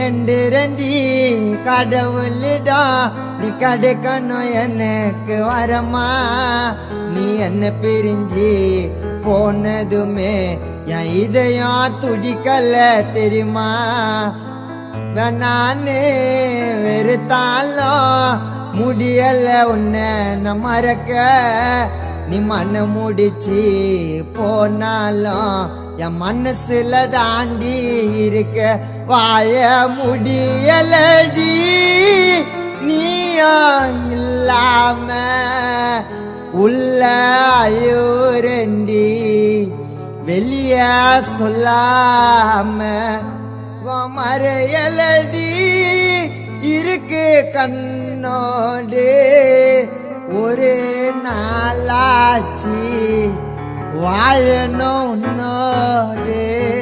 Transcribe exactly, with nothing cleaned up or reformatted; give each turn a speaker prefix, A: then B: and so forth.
A: வேண்டுரண்டி கடவுளிடா நீ கிடைக்கணும் எனக்கு வரமா நீ என்ன பிரிஞ்சு போனதுமே என் இதயம் துடிக்கல தெரியுமா நானே வெறுத்தாலும் முடியல உன்னை நான் மறக்க நீ மண்ண முடிச்சு போனாலும் என் மனசுல தாண்டி இருக்க வாழ முடியலடி நீயா இல்லாம உள்ள அழுரண்டி வெளிய சொல்லாம மறையலடி இருக்கு கண்ணோடு ஒரு நாளாச்சு வாழணும் உன்னோடு